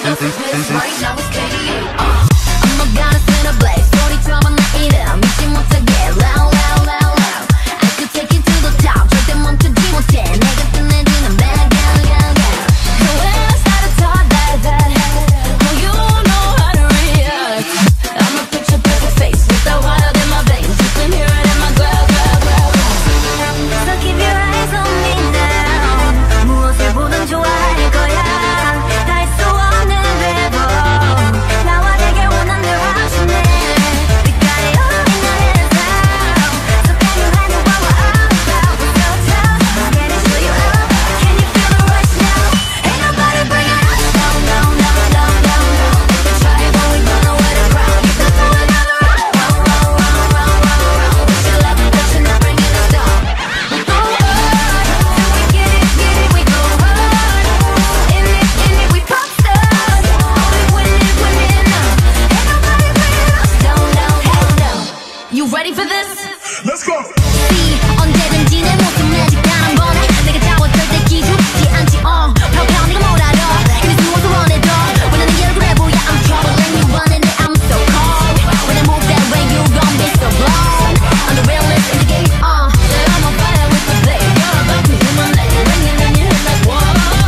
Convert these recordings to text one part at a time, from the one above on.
overdose of this. Right now it's KDA. I'm a goddess in a blaze. 소리처럼 나 이름 잊지 못하게 loud loud loud loud. I could take you to the top. 절대 멈추지 못해. 내가 끝내주는 bad girl girl girl. The way I started thought that oh you know how to react. I'm a picture perfect face with the wild in my veins. You can hear it in my glow glow glow. So keep your eyes on me now. 무엇을 보든 좋아할 거야. 다 할 수 없는 배도 나와 되길 원한 대로 하시네. We got it all in our hands now. So can you handle what we're all about? We're so tough, can I show you up? Can you feel the rush now? Ain't nobody bringing us down, down, down, down, down, down. They try it, but we don't know where to ground. You can throw another round, round, round, round, round, round, round. We still love it, but you're not bringing us down. We go hard, till we get it, we go hard. In it, we pop stars. Only winning now. Ain't nobody bringing us down, down, down, down. You ready for this? Let's go. See, 언제든지 내 모습 매직 단 한 번에 내가 잡아 절대 기죽지 않지. 펴펴 네가 뭘 알아. 이리 누워서 원해도 원하는 게 얼굴에 보여. I'm troubling you running it, I'm so cold. When I move that way, you gon' be so blown. I'm the realest in the game, yeah, I'm on fire with the blade. You're about to do my leg, ringing in your head like whoa.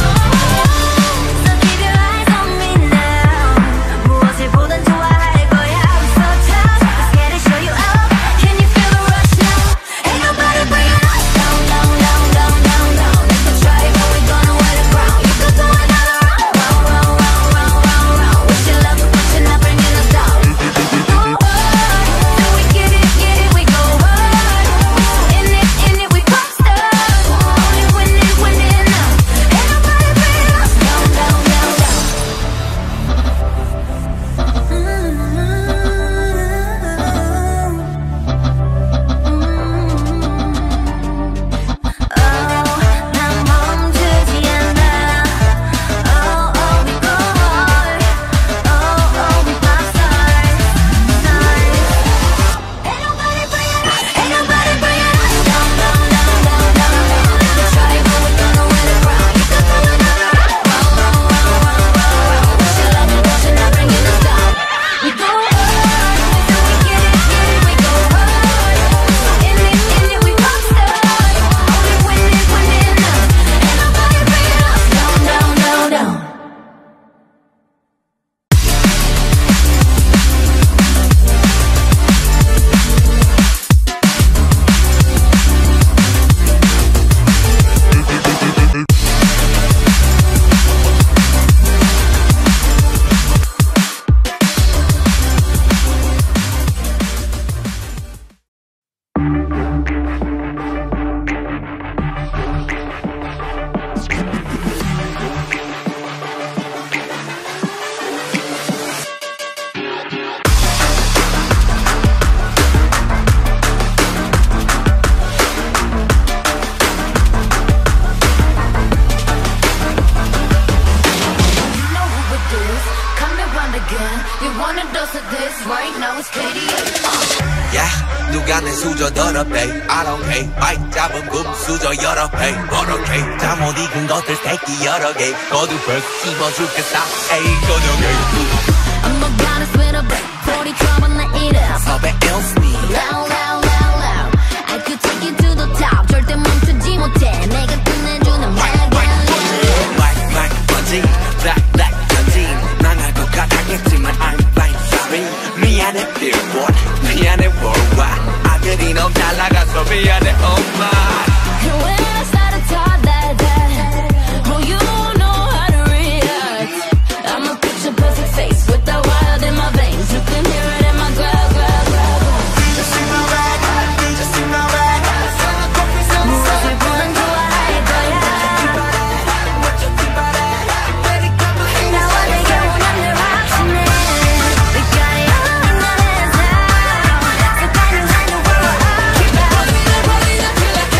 So keep your eyes on me now. 무엇을 보든 좋아할 거야. I'm so tough, I'm scared to show you up. Can you feel the rush now? Ain't nobody bringing us down, down, down, down, down, down. They can try it, but we don't know where to ground. You could do another round, round, round, round, round, round, round. Wish you love it, but you're not bringing us down. We go hard, till we get it, we go hard. In it, we pop stars. Only winning now. Ain't nobody bringing us down, down, down, down. 난 멈추지 않아. We go hard. We pop stars. Ain't nobody bringing us down, down, down, down, down, down. They can try it, but we don't know where to ground. You could do another round, round, round, round, round, round. Wish you love it, but you're not bringing us down. We go hard, till we get it, we go hard. In it, we pop stars. Only winning now. Ain't nobody bringing us down, down, down, down. You know who it is. Come around again. You want a dose of this? Right now it's KDA. Yeah, 누가 내 수저 더럽대 I don't care 마이크 잡은 금 수저 여러 배 버럭해 잠못 익은 것들 새끼 여러 개 거두벌 씹어 죽겠다 에이 저녁에 I'm a goddess with a break. 소리처럼 나 이름 섭외 일스니 loud loud loud loud. I could take you to the top. 절대 멈추지 못해. 내가 끝내주는 bad girl girl. black 번지 black 번지 난 알 것 같았겠지만 I'm fine sorry 미안해 billboard 미안해 worldwide 아들이 너무 잘 나가서 미안해 엄마 And when I started thought that oh you know how to react. I'm a picture perfect face with the wild in my veins. You can hear it in my glow glow glow. Just in my bag, just in my bag. 무엇을 보든 좋아할 거야. 나와 되길 원한 대로 하시네. We got it all in our hands now. So can you handle what we're all about?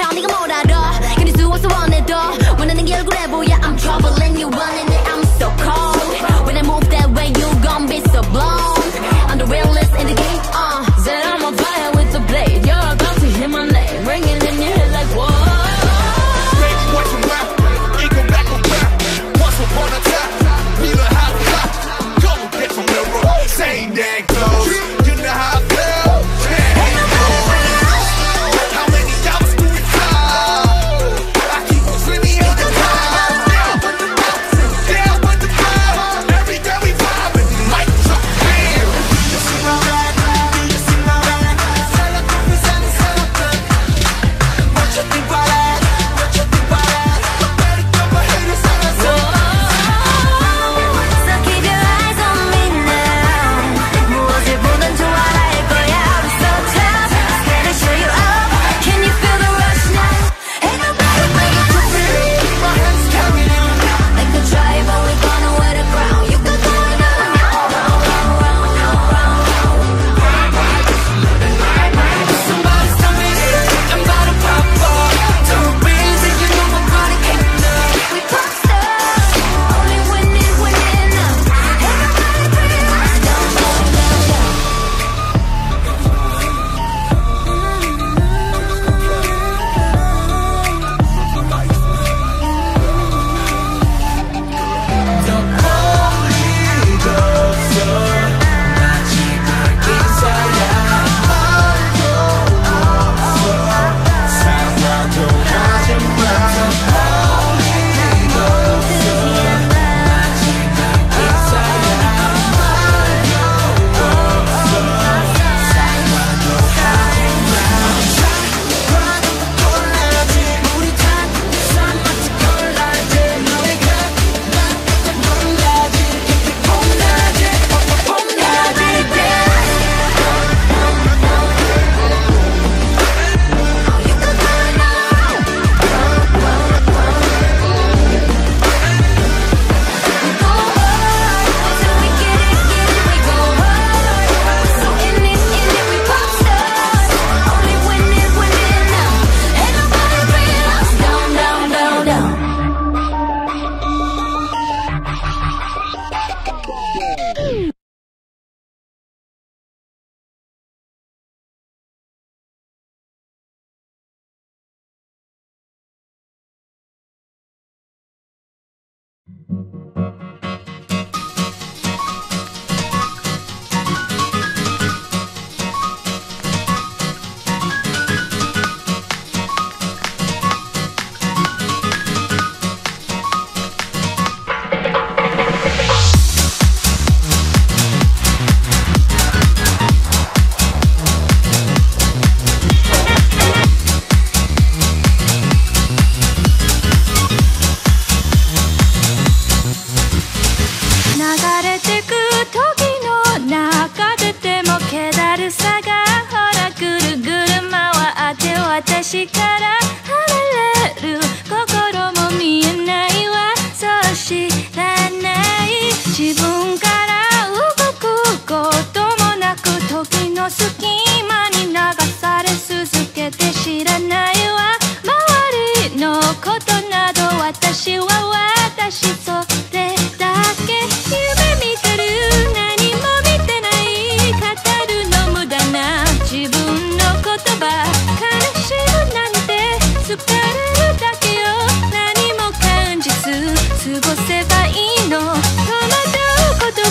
봐 네가 뭘 알아 견딜 수 없어 원해도 원하는 게 얼굴에 보여 I'm troubling you running it I'm so cold when I move that way you gon' be so blown I'm the realest in the game Said I'm on fire with the blade you're about to hear my name ringing in your head like whoa Rage boys from rap, ego back on rap. Once upon a time, be the hot cop. Go get from the road, same dang clothes. You know how I feel. How many hours do we have? I keep on swimming in the crowd. Down with the bouncing, down with the crowd. Every day we vibing, mic drop, bam. You see my rap, you see my rap. Sell a coffee, sell a gun. What you think about that? What you think about that? I better get my haters on the side. So keep your eyes on me now 무엇을 보든 좋아할 거야 I'm so tough Scared to show you up Can you feel the rush now? Ain't nobody bring it to me My hands carry you. Like the tribe only gonna wear the crown You can go now Somebody tell me I'm about to pop off. Don't reason you know I'm gonna kick up. We pop stars Only winning Ain't nobody bring us down 私から離れる心も見えないわそう知らない自分から動くこともなく時の隙間に流され続けて知らないわ周りのことなど私は私それだけ夢見てる何も見てない語るの無駄な自分の言葉悲しむなんて疲れるだけよ何も感じず過ごせばいいの戸惑うこと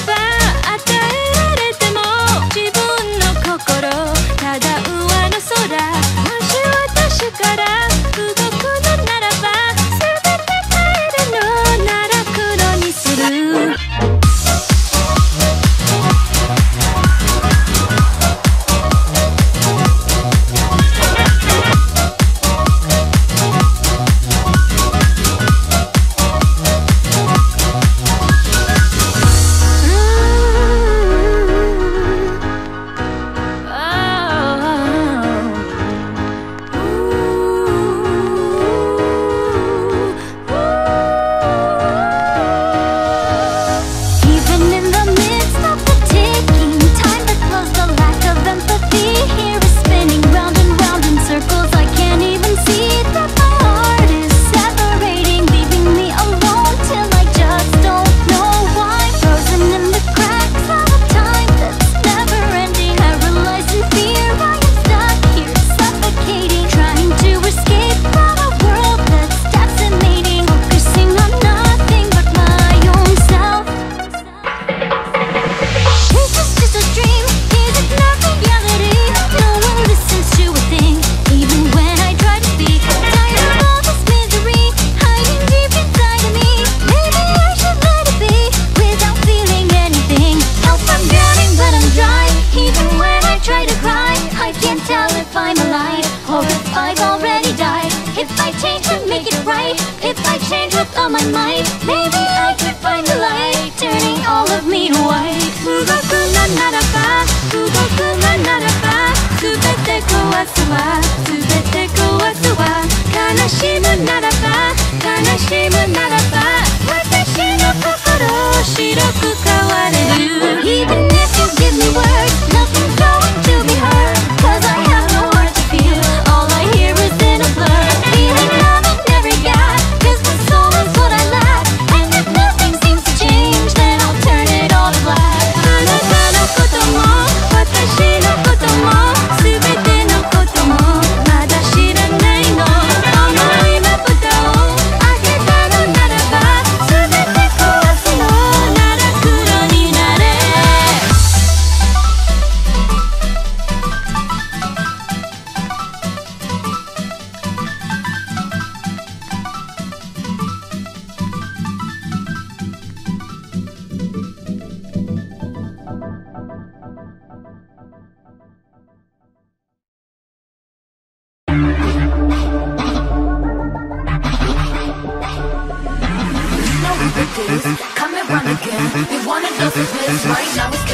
I might, maybe I could find the light, turning all of me to white. 動くのならば、動くのならば、すべて壊すわ、すべて壊すわ。悲しむならば、悲しむならば、私の心白く変われる。Even if you give me words, nothing's going to be heard, 'cause I have no heart to feel, all I hear is in a blur. Feeling love I never got, 'cause my soul is what I lack, and if nothing seems to change, then I'll turn it all to black. あなたのことも、私のことも、すべてのことも、まだ知らないの。思いまぶたを開けたのならば、すべて壊すのなら黒になれ。 Come and run again. You wanna know this right now? It's